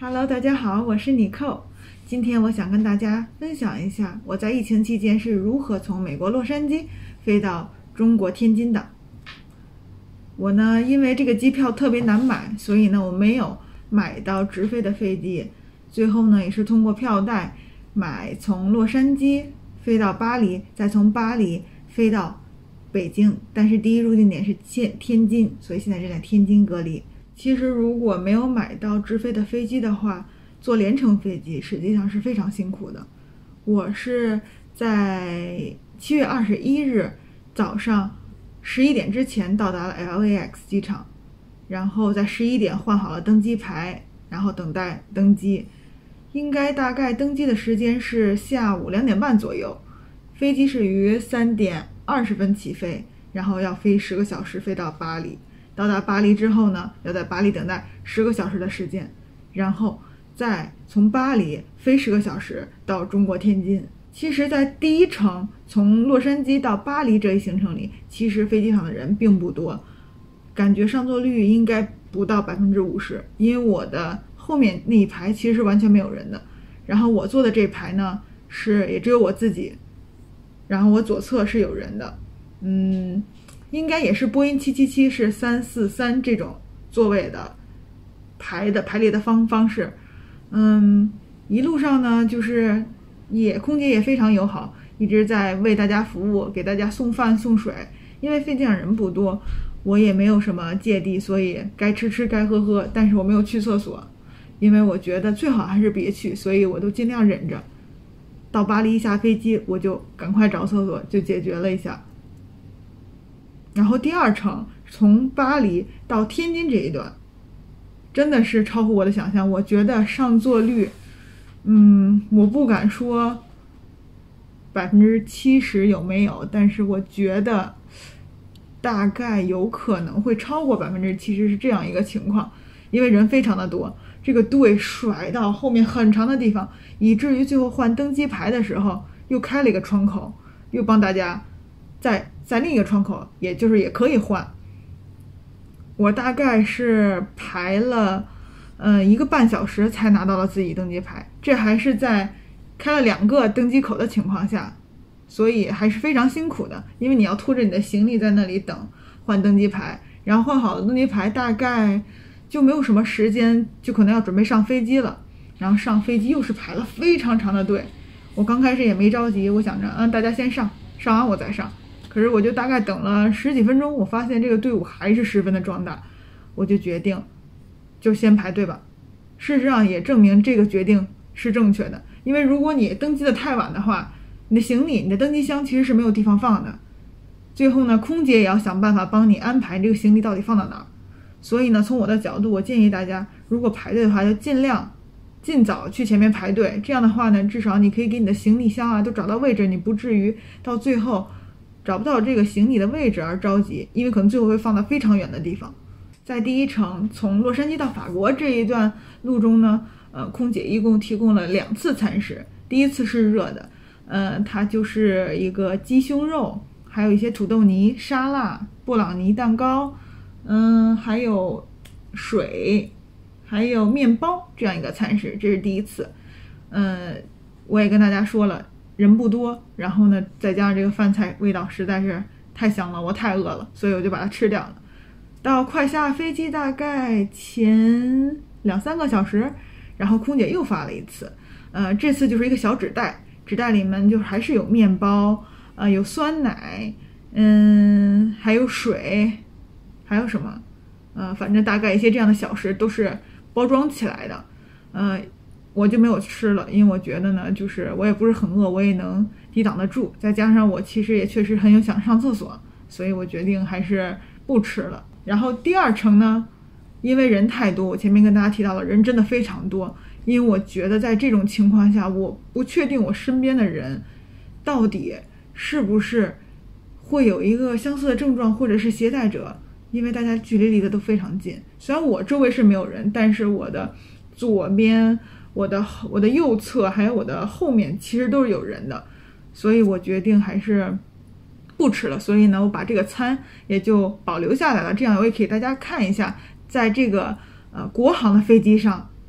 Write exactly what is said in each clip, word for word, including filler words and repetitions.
Hello， 大家好，我是妮蔻。今天我想跟大家分享一下我在疫情期间是如何从美国洛杉矶飞到中国天津的。我呢，因为这个机票特别难买，所以呢，我没有买到直飞的飞机。最后呢，也是通过票代买从洛杉矶飞到巴黎，再从巴黎飞到北京。但是第一入境点是天津，所以现在正在天津隔离。其实如果没有买到直飞的飞机的话，坐联程飞机实际上是非常辛苦的。我是在七月二十一日早上十一点之前到达了 L A X 机场，然后在十一点换好了登机牌，然后等待登机。应该大概登机的时间是下午两点半左右，飞机是于三点二十分起飞，然后要飞十个小时飞到巴黎。到达巴黎之后呢，要在巴黎等待十个小时的时间，然后再从巴黎飞十个小时到中国天津。其实在第一程从洛杉矶到巴黎这一行程里，其实飞机上的人并不多，感觉上座率应该不到百分之五十，因为我的后面那一排其实是完全没有人的，然后我坐的这排呢是也只有我自己，然后我左侧是有人的，嗯应该也是波音七七七是三四三这种座位的排的排列的方方式。嗯，一路上呢就是也空姐也非常友好，一直在为大家服务，给大家送饭送水。因为飞机上人不多，我也没有什么芥蒂，所以该吃吃该喝喝，但是我没有去厕所，因为我觉得最好还是别去，所以我都尽量忍着。到巴黎一下飞机我就赶快找厕所，就解决了一下。然后第二程从巴黎到天津这一段真的是超乎我的想象，我觉得上座率嗯我不敢说百分之七十有没有，但是我觉得大概有可能会超过百分之七十，是这样一个情况。因为人非常的多，这个队甩到后面很长的地方，以至于最后换登机牌的时候又开了一个窗口，又帮大家在在另一个窗口，也就是也可以换。我大概是排了呃一个半小时才拿到了自己登机牌，这还是在开了两个登机口的情况下，所以还是非常辛苦的。因为你要拖着你的行李在那里等换登机牌，然后换好了登机牌大概就没有什么时间，就可能要准备上飞机了。然后上飞机又是排了非常长的队，我刚开始也没着急，我想着嗯大家先上，上完我再上。可是我就大概等了十几分钟，我发现这个队伍还是十分的壮大，我就决定就先排队吧。事实上也证明这个决定是正确的，因为如果你登机的太晚的话，你的行李你的登机箱其实是没有地方放的，最后呢空姐也要想办法帮你安排这个行李到底放到哪儿。所以呢从我的角度，我建议大家如果排队的话就尽量尽早去前面排队，这样的话呢至少你可以给你的行李箱啊都找到位置，你不至于到最后找不到这个行李的位置而着急，因为可能最后会放到非常远的地方。在第一程从洛杉矶到法国这一段路中呢，呃，空姐一共提供了两次餐食。第一次是热的，呃，它就是一个鸡胸肉，还有一些土豆泥、沙拉、布朗尼蛋糕，嗯，还有水，还有面包这样一个餐食，这是第一次。呃，我也跟大家说了，人不多，然后呢再加上这个饭菜味道实在是太香了，我太饿了，所以我就把它吃掉了。到快下飞机大概前两三个小时，然后空姐又发了一次，呃，这次就是一个小纸袋，纸袋里面就还是有面包，呃，有酸奶，嗯，还有水，还有什么，呃，反正大概一些这样的小食都是包装起来的，呃。我就没有吃了，因为我觉得呢就是我也不是很饿，我也能抵挡得住，再加上我其实也确实很有想上厕所，所以我决定还是不吃了。然后第二程呢，因为人太多，我前面跟大家提到了人真的非常多，因为我觉得在这种情况下，我不确定我身边的人到底是不是会有一个相似的症状或者是携带者，因为大家距离离得都非常近。虽然我周围是没有人，但是我的左边我的我的右侧还有我的后面其实都是有人的，所以我决定还是不吃了。所以呢我把这个餐也就保留下来了，这样我也可以给大家看一下在这个呃国航的飞机上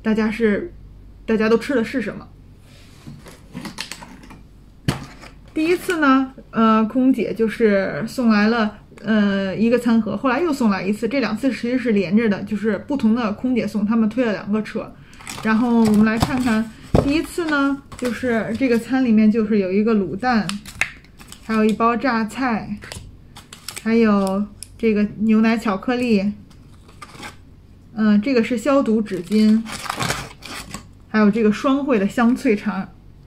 大家是大家都吃的是什么。第一次呢，呃，空姐就是送来了呃一个餐盒，后来又送来一次，这两次其实是连着的，就是不同的空姐送，他们推了两个车。然后我们来看看，第一次呢，就是这个餐里面就是有一个卤蛋，还有一包榨菜，还有这个牛奶巧克力，嗯、呃，这个是消毒纸巾，还有这个双汇的香脆肠。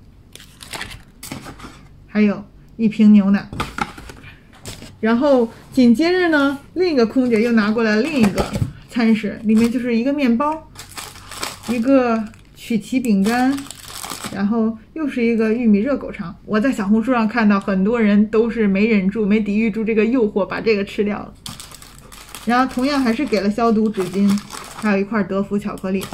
还有一瓶牛奶，然后紧接着呢，另一个空姐又拿过来另一个餐食，里面就是一个面包，一个曲奇饼干，然后又是一个玉米热狗肠。我在小红书上看到很多人都是没忍住、没抵御住这个诱惑，把这个吃掉了。然后同样还是给了消毒纸巾，还有一块德芙巧克力。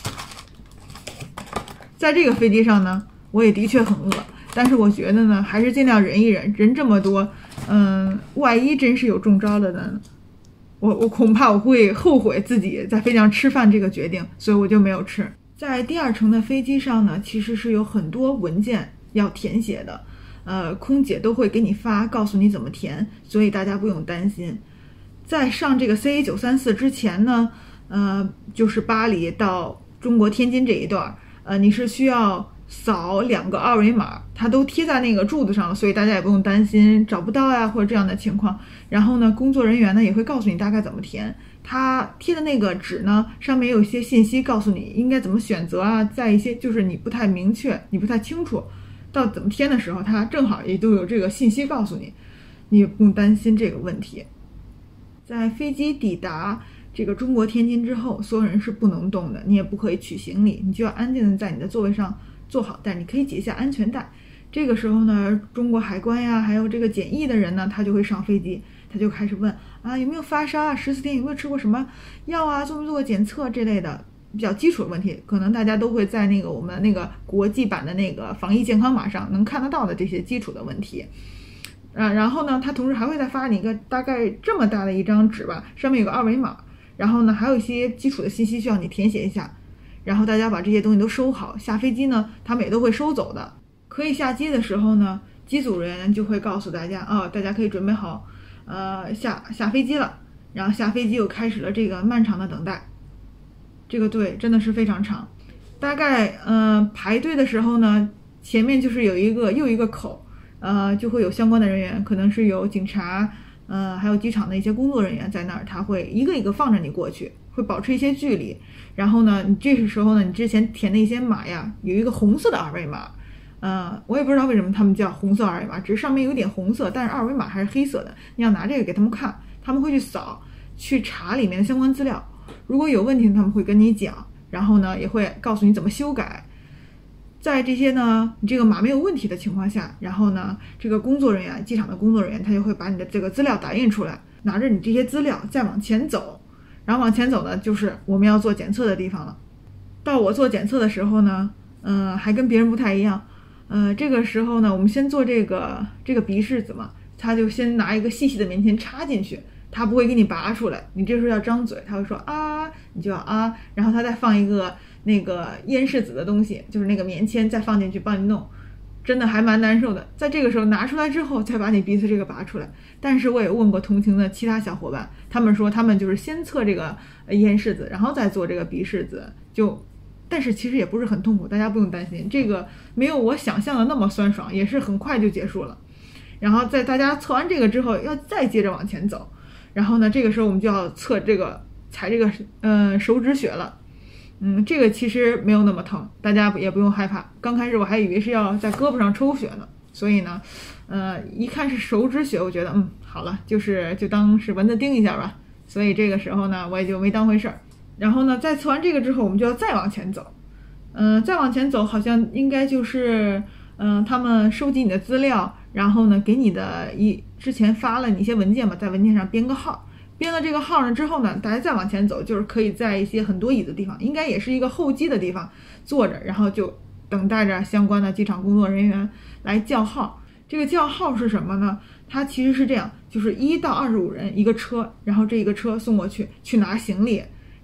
在这个飞机上呢，我也的确很饿。但是我觉得呢，还是尽量忍一忍。人这么多，嗯，万一真是有中招了呢，我我恐怕我会后悔自己在飞机上吃饭这个决定，所以我就没有吃。在第二程的飞机上呢，其实是有很多文件要填写的，呃，空姐都会给你发，告诉你怎么填，所以大家不用担心。在上这个 C A 九三四之前呢，呃，就是巴黎到中国天津这一段，呃，你是需要扫两个二维码，它都贴在那个柱子上了，所以大家也不用担心找不到呀或者这样的情况。然后呢，工作人员呢也会告诉你大概怎么填。它贴的那个纸呢，上面有一些信息告诉你应该怎么选择啊，在一些就是你不太明确、你不太清楚到怎么填的时候，它正好也都有这个信息告诉你，你也不用担心这个问题。在飞机抵达这个中国天津之后，所有人是不能动的，你也不可以取行李，你就要安静的在你的座位上坐好，但你可以解下安全带。这个时候呢，中国海关呀，还有这个检疫的人呢，他就会上飞机，他就开始问啊，有没有发烧啊，十四天有没有吃过什么药啊，做没做过检测这类的比较基础的问题，可能大家都会在那个我们那个国际版的那个防疫健康码上能看得到的这些基础的问题。啊，然后呢，他同时还会再发你一个大概这么大的一张纸吧，上面有个二维码，然后呢，还有一些基础的信息需要你填写一下。然后大家把这些东西都收好，下飞机呢，他们也都会收走的。可以下机的时候呢，机组人员就会告诉大家，哦，大家可以准备好，呃，下下飞机了。然后下飞机又开始了这个漫长的等待，这个队真的是非常长。大概呃排队的时候呢，前面就是有一个又一个口，呃，就会有相关的人员，可能是有警察，呃，还有机场的一些工作人员在那儿，他会一个一个放着你过去。会保持一些距离，然后呢，你这个时候呢，你之前填的一些码呀，有一个红色的二维码，呃，我也不知道为什么他们叫红色二维码，只是上面有点红色，但是二维码还是黑色的。你要拿这个给他们看，他们会去扫，去查里面的相关资料，如果有问题，他们会跟你讲，然后呢，也会告诉你怎么修改。在这些呢，你这个码没有问题的情况下，然后呢，这个工作人员，机场的工作人员，他就会把你的这个资料打印出来，拿着你这些资料再往前走。然后往前走呢，就是我们要做检测的地方了。到我做检测的时候呢，呃，还跟别人不太一样。呃，这个时候呢，我们先做这个这个鼻拭子嘛，他就先拿一个细细的棉签插进去，他不会给你拔出来。你这时候要张嘴，他会说啊，你就要啊，然后他再放一个那个咽拭子的东西，就是那个棉签再放进去帮你弄。真的还蛮难受的，在这个时候拿出来之后，再把你鼻子这个拔出来。但是我也问过同行的其他小伙伴，他们说他们就是先测这个咽拭子，然后再做这个鼻拭子，就，但是其实也不是很痛苦，大家不用担心，这个没有我想象的那么酸爽，也是很快就结束了。然后在大家测完这个之后，要再接着往前走，然后呢，这个时候我们就要测这个踩这个呃手指血了。嗯，这个其实没有那么疼，大家也不用害怕。刚开始我还以为是要在胳膊上抽血呢，所以呢，呃，一看是手指血，我觉得嗯，好了，就是就当是蚊子叮一下吧。所以这个时候呢，我也就没当回事儿。然后呢，在测完这个之后，我们就要再往前走。嗯、呃，再往前走，好像应该就是嗯、呃，他们收集你的资料，然后呢，给你的一之前发了你一些文件嘛，在文件上编个号。编了这个号呢之后呢，大家再往前走，就是可以在一些很多椅子的地方，应该也是一个候机的地方坐着，然后就等待着相关的机场工作人员来叫号。这个叫号是什么呢？它其实是这样，就是一到二十五人一个车，然后这一个车送过去去拿行李，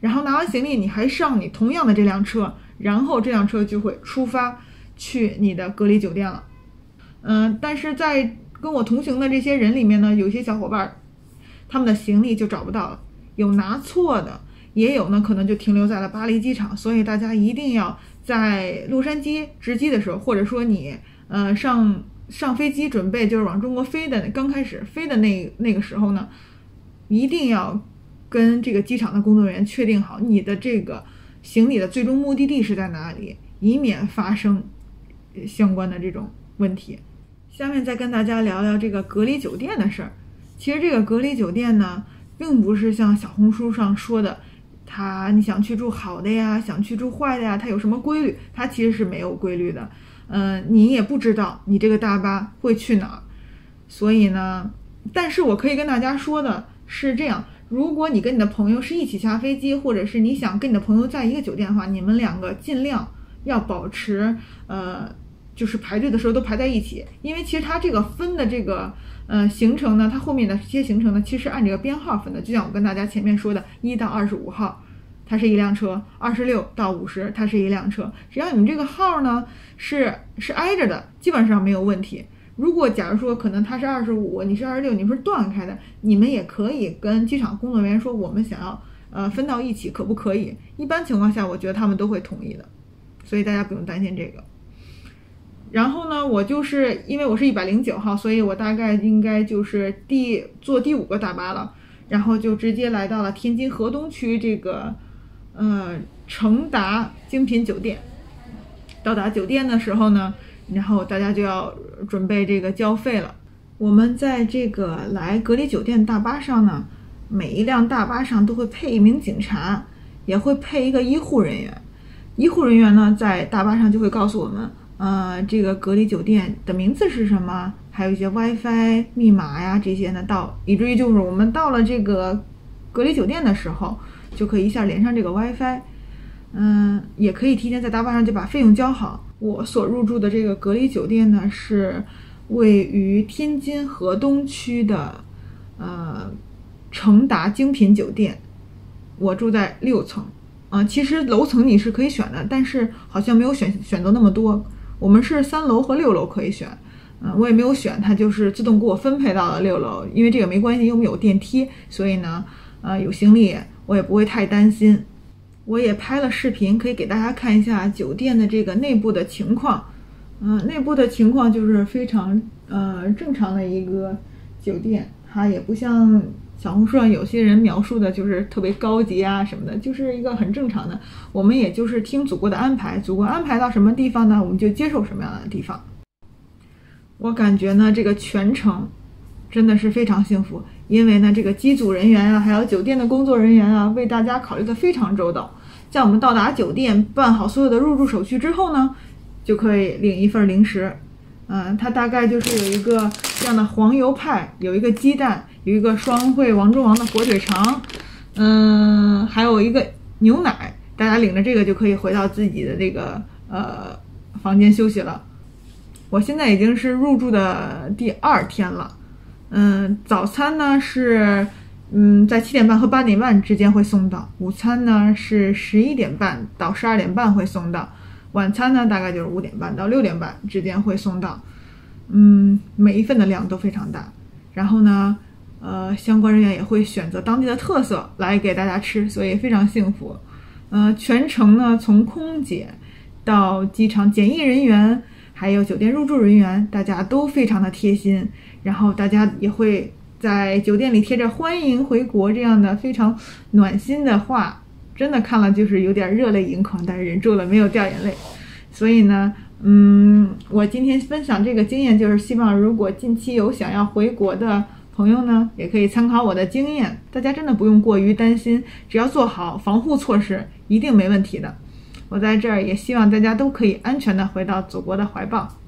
然后拿完行李你还上你同样的这辆车，然后这辆车就会出发去你的隔离酒店了。嗯、呃，但是在跟我同行的这些人里面呢，有些小伙伴他们的行李就找不到了，有拿错的，也有呢可能就停留在了巴黎机场。所以大家一定要在洛杉矶值机的时候，或者说你呃上上飞机准备就是往中国飞的刚开始飞的那那个时候呢，一定要跟这个机场的工作人员确定好你的这个行李的最终目的地是在哪里，以免发生相关的这种问题。下面再跟大家聊聊这个隔离酒店的事儿。其实这个隔离酒店呢，并不是像小红书上说的，它你想去住好的呀，想去住坏的呀，它有什么规律？它其实是没有规律的。嗯、呃，你也不知道你这个大巴会去哪儿，所以呢，但是我可以跟大家说的是这样：如果你跟你的朋友是一起下飞机，或者是你想跟你的朋友在一个酒店的话，你们两个尽量要保持呃。就是排队的时候都排在一起，因为其实它这个分的这个呃行程呢，它后面的这些行程呢，其实按这个编号分的。就像我跟大家前面说的，一到二十五号它是一辆车，二十六到五十它是一辆车。只要你们这个号呢是是挨着的，基本上没有问题。如果假如说可能它是二十五，你是二十六，你们是断开的，你们也可以跟机场工作人员说，我们想要呃分到一起，可不可以？一般情况下，我觉得他们都会同意的，所以大家不用担心这个。然后呢，我就是因为我是一百零九号，所以我大概应该就是第坐第五个大巴了，然后就直接来到了天津河东区这个呃成达精品酒店。到达酒店的时候呢，然后大家就要准备这个交费了。我们在这个来隔离酒店大巴上呢，每一辆大巴上都会配一名警察，也会配一个医护人员。医护人员呢，在大巴上就会告诉我们。呃，这个隔离酒店的名字是什么？还有一些 WiFi 密码呀，这些呢，到以至于就是我们到了这个隔离酒店的时候，就可以一下连上这个 WiFi。嗯，也可以提前在大巴上就把费用交好。我所入住的这个隔离酒店呢，是位于天津河东区的呃成达精品酒店，我住在六层。啊、呃，其实楼层你是可以选的，但是好像没有选选择那么多。我们是三楼和六楼可以选，嗯、呃，我也没有选，它就是自动给我分配到了六楼。因为这个没关系，因为我们有电梯，所以呢，呃，有行李我也不会太担心。我也拍了视频，可以给大家看一下酒店的这个内部的情况。嗯、呃，内部的情况就是非常呃正常的一个酒店，它也不像小红书上有些人描述的就是特别高级啊什么的，就是一个很正常的。我们也就是听祖国的安排，祖国安排到什么地方呢，我们就接受什么样的地方。我感觉呢，这个全程真的是非常幸福，因为呢，这个机组人员啊，还有酒店的工作人员啊，为大家考虑的非常周到。在我们到达酒店办好所有的入住手续之后呢，就可以领一份零食。嗯，它大概就是有一个这样的黄油派，有一个鸡蛋，有一个双汇王中王的火腿肠，嗯，还有一个牛奶。大家领着这个就可以回到自己的这个呃房间休息了。我现在已经是入住的第二天了。嗯，早餐呢是嗯在七点半和八点半之间会送到，午餐呢是十一点半到十二点半会送到。晚餐呢，大概就是五点半到六点半之间会送到，嗯，每一份的量都非常大。然后呢，呃，相关人员也会选择当地的特色来给大家吃，所以非常幸福。呃，全程呢，从空姐到机场检疫人员，还有酒店入住人员，大家都非常的贴心。然后大家也会在酒店里贴着欢迎回国这样的非常暖心的话。真的看了就是有点热泪盈眶，但是忍住了没有掉眼泪。所以呢，嗯，我今天分享这个经验，就是希望如果近期有想要回国的朋友呢，也可以参考我的经验。大家真的不用过于担心，只要做好防护措施，一定没问题的。我在这儿也希望大家都可以安全的回到祖国的怀抱。